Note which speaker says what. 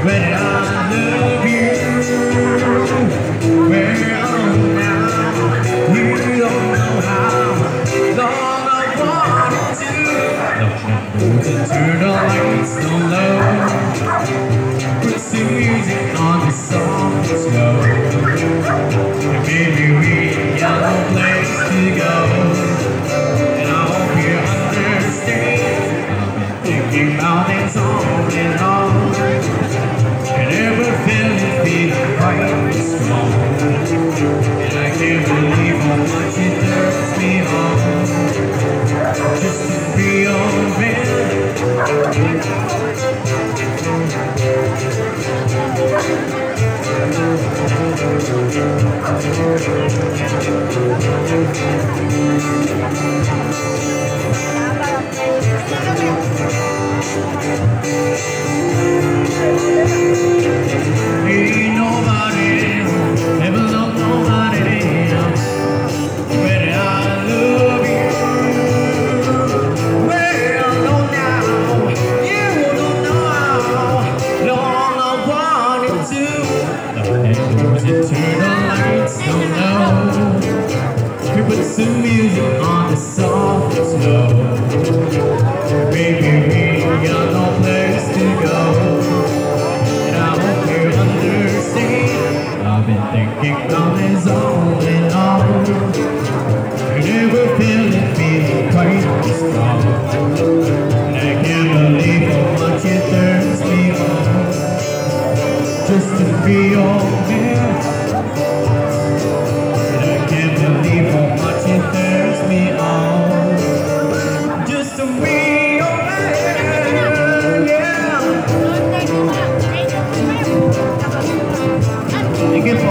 Speaker 1: when I love you. Well, now you don't know how long I wanted to. To turn the lights on low, put some music on the soft and slow, and maybe we got no place to go. And I hope you understand, I've been thinking about this all and all, and ever felt it feeling quite strong. And I can't believe how much it turns me on, just to be your man. Ain't nobody ever loved nobody else when I love you. Well, no, now you don't know how long I wanted to. And turn the lights down low, we put some music on the soft and slow. Baby, we got no place to go, and I hope you understand. I've been thinking about this all and all, and never felt it feeling quite strong. And I can't believe how much it turns me on, just to be your man. And I can't believe how much it turns me on, just to be your man. Yeah. Thank you.